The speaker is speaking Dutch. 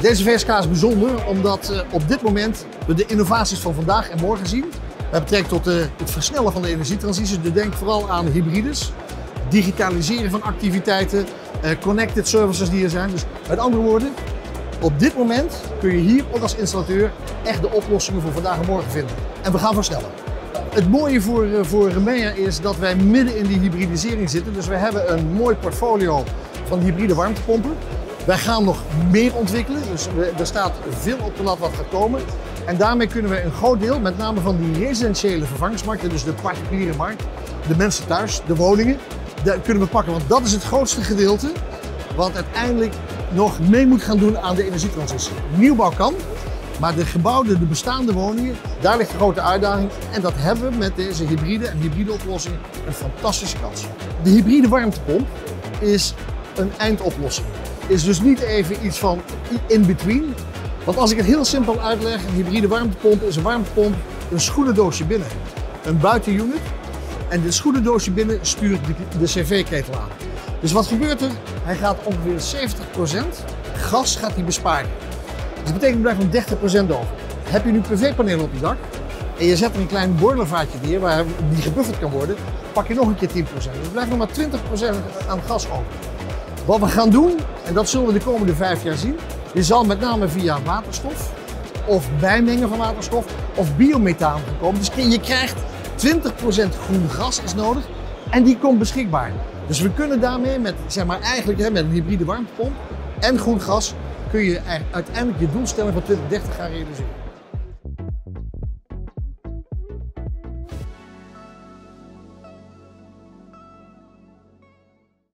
Deze VSK is bijzonder omdat op dit moment we de innovaties van vandaag en morgen zien. Met betrekking tot het versnellen van de energietransitie. Dus denk vooral aan hybrides, digitaliseren van activiteiten, connected services die er zijn. Dus met andere woorden, op dit moment kun je hier ook als installateur echt de oplossingen voor vandaag en morgen vinden. En we gaan versnellen. Het mooie voor Remea is dat wij midden in die hybridisering zitten. Dus we hebben een mooi portfolio van hybride warmtepompen. Wij gaan nog meer ontwikkelen, dus er staat veel op de lat wat gaat komen. En daarmee kunnen we een groot deel, met name van die residentiële vervangingsmarkten, dus de particuliere markt, de mensen thuis, de woningen, daar kunnen we pakken. Want dat is het grootste gedeelte wat uiteindelijk nog mee moet gaan doen aan de energietransitie. Nieuwbouw kan, maar de bestaande woningen, daar ligt de grote uitdaging. En dat hebben we met deze hybride en hybride oplossingen een fantastische kans. De hybride warmtepomp is een eindoplossing. Is dus niet even iets van in between. Want als ik het heel simpel uitleg, een hybride warmtepomp is een warmtepomp, een schoenendoosje binnen, een buitenunit. En dit schoenendoosje binnen stuurt de cv-ketel aan. Dus wat gebeurt er? Hij gaat ongeveer 70% gas gaat hij besparen. Dus dat betekent er blijft nog 30% over. Heb je nu PV-panelen op je dak en je zet er een klein boilervaatje neer waar die gebufferd kan worden, pak je nog een keer 10%. Dus er blijft nog maar 20% aan gas over. Wat we gaan doen, en dat zullen we de komende 5 jaar zien, je zal met name via waterstof of bijmengen van waterstof of biomethaan komen. Dus je krijgt 20% groen gas is nodig en die komt beschikbaar. Dus we kunnen daarmee met, met een hybride warmtepomp en groen gas kun je uiteindelijk je doelstelling van 2030 gaan realiseren.